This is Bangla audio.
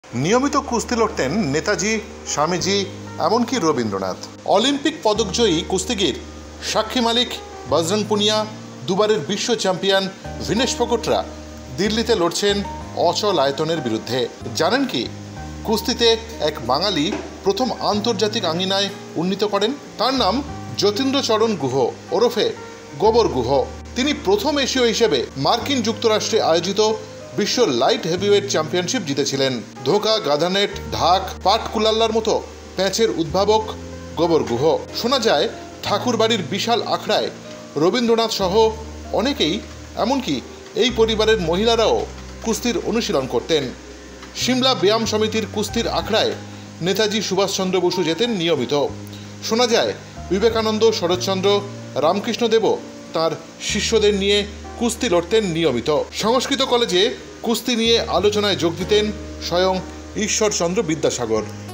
নিয়মিত কুস্তি লড়তেন নেতাজি, স্বামীজি, এমনকি রবীন্দ্রনাথ। অলিম্পিক পদকজয়ী কুস্তিগির সাক্ষী মালিক, বজরং পুনিয়া, দুবারের বিশ্ব চ্যাম্পিয়ন ভিনেশ ফোকটরা দিল্লিতে লড়ছেন অচল আয়তনের বিরুদ্ধে। জানেন কি, কুস্তিতে এক বাঙালি প্রথম আন্তর্জাতিক আঙিনায় উন্নীত করেন? তার নাম যতীন্দ্রচরণ গুহ ওরফে গোবর গুহ। তিনি প্রথম এশীয় হিসেবে মার্কিন যুক্তরাষ্ট্রে আয়োজিত বিশ্ব লাইট হেভিওয়েট চ্যাম্পিয়নশিপ জিতেছিলেন। ধোকা, গাধানেট, ঢাক, পাটকুলাল্লার মতো প্যাঁচের উদ্ভাবক গোবর গুহ। শোনা যায় ঠাকুরবাড়ির বিশাল আখড়ায় রবীন্দ্রনাথ সহ অনেকেই, এমনকি এই পরিবারের মহিলারাও কুস্তির অনুশীলন করতেন। সিমলা ব্যায়াম সমিতির কুস্তির আখড়ায় নেতাজি সুভাষচন্দ্র বসু যেতেন নিয়মিত। শোনা যায় বিবেকানন্দ, শরৎচন্দ্র, রামকৃষ্ণদেবও তাঁর শিষ্যদের নিয়ে কুস্তি লড়তেন নিয়মিত। সংস্কৃত কলেজে কুস্তি নিয়ে আলোচনায় যোগ দিতেন স্বয়ং ঈশ্বরচন্দ্র বিদ্যাসাগর।